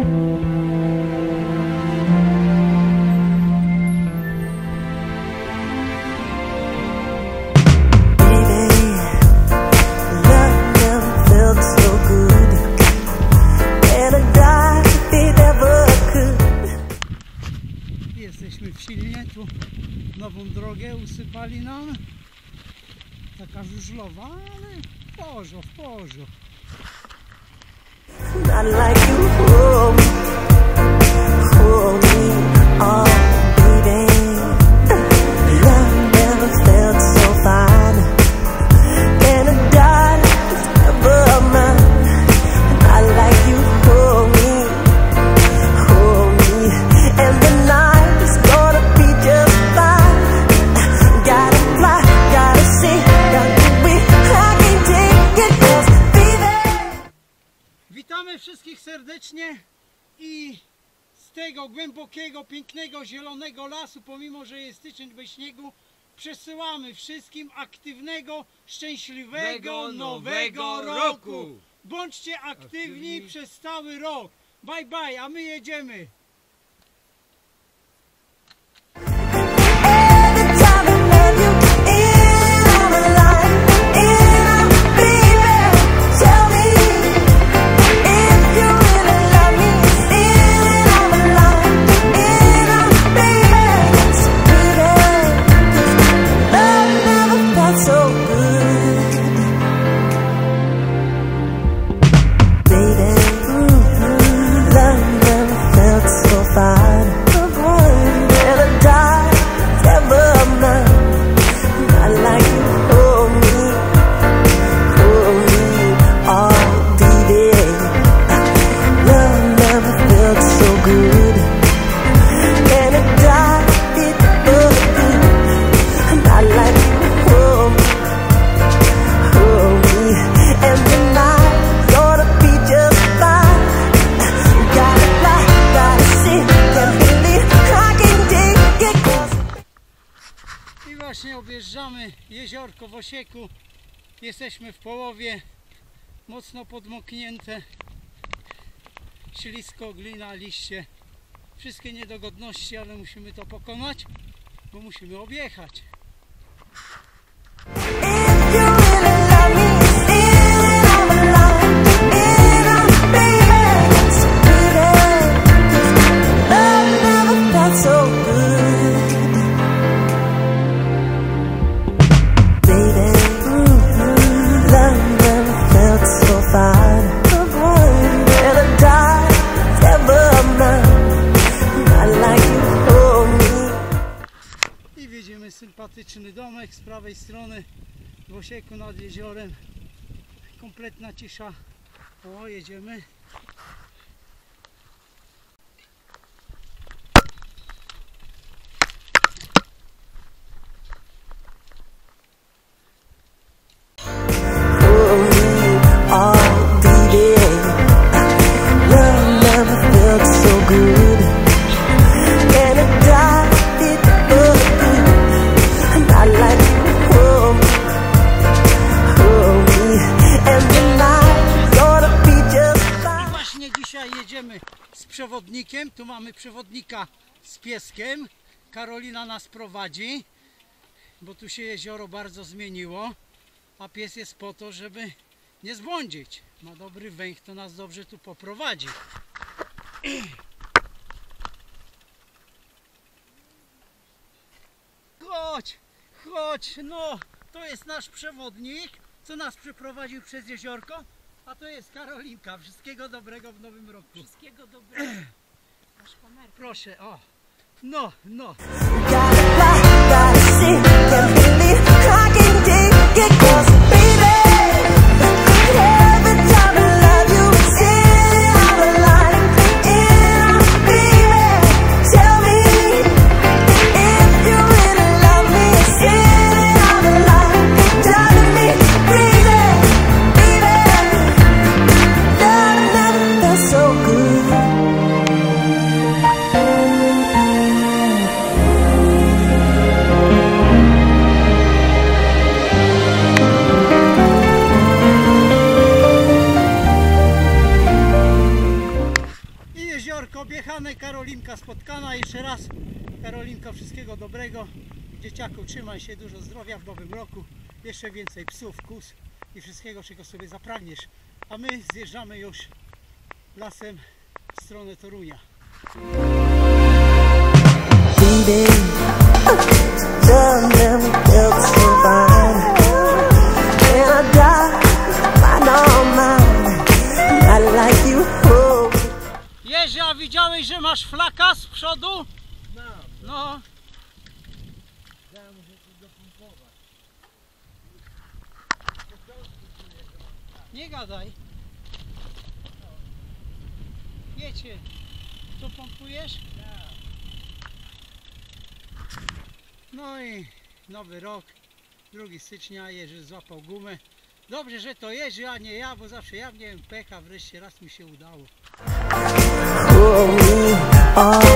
Jesteśmy w Silnie, tu nową drogę usypali nam. Taka żużlowa, ale w porządku. Witamy wszystkich serdecznie i z tego głębokiego, pięknego, zielonego lasu, pomimo że jest styczeń bez śniegu, przesyłamy wszystkim aktywnego, szczęśliwego nowego roku. Bądźcie aktywni przez cały rok. Bye bye, a my jedziemy. Właśnie objeżdżamy jeziorko w Osieku. Jesteśmy w połowie, mocno podmoknięte, ślisko, glina, liście, wszystkie niedogodności, ale musimy to pokonać, bo musimy objechać. Widzimy sympatyczny domek z prawej strony w Osieku nad jeziorem. Kompletna cisza. O, jedziemy. Jedziemy z przewodnikiem, tu mamy przewodnika z pieskiem. Karolina nas prowadzi, bo tu się jezioro bardzo zmieniło, a pies jest po to, żeby nie zbłądzić. Ma dobry węch, to nas dobrze tu poprowadzi. Chodź, no to jest nasz przewodnik, co nas przeprowadził przez jeziorko. A to jest Karolinka. Wszystkiego dobrego w nowym roku. Wszystkiego dobrego. Masz kamerkę. Proszę, o. No. Karolinko, wszystkiego dobrego. Dzieciaku, trzymaj się, dużo zdrowia w nowym roku. Jeszcze więcej psów, kóz i wszystkiego, czego sobie zapragniesz. A my zjeżdżamy już lasem w stronę Torunia. Jerzy, a widziałeś, że masz flaka z przodu? No. Nie gadaj. Wiecie, co pompujesz? No i nowy rok, 2 stycznia, Jerzy złapał gumę. Dobrze, że to Jerzy, a nie ja, bo zawsze ja miałem pecha, wreszcie raz mi się udało.